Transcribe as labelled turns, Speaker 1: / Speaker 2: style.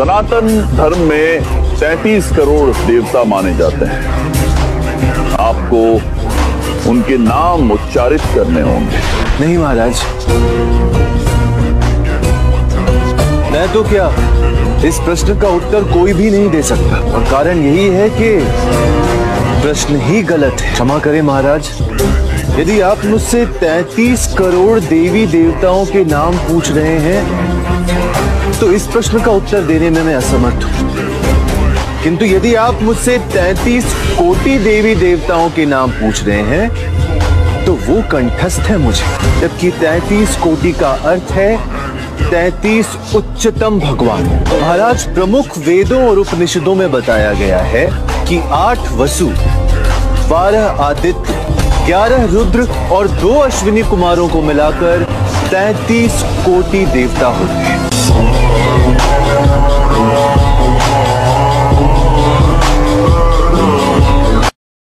Speaker 1: सनातन धर्म में 33 करोड़ देवता माने जाते हैं। आपको उनके नाम उच्चारित करने होंगे।
Speaker 2: नहीं महाराज, मैं तो क्या इस प्रश्न का उत्तर कोई भी नहीं दे सकता, और कारण यही है कि प्रश्न ही गलत है। क्षमा करें महाराज, यदि आप मुझसे 33 करोड़ देवी देवताओं के नाम पूछ रहे हैं तो इस प्रश्न का उत्तर देने में मैं असमर्थ हूं। किंतु यदि आप मुझसे 33 कोटि देवी देवताओं के नाम पूछ रहे हैं तो वो कंठस्थ है मुझे, जबकि 33 कोटि का अर्थ है 33 उच्चतम भगवान। महाराज, प्रमुख वेदों और उपनिषदों में बताया गया है कि 8 वसु, 12 आदित्य, 11 रुद्र और 2 अश्विनी कुमारों को मिलाकर 33 कोटि देवता होते हैं।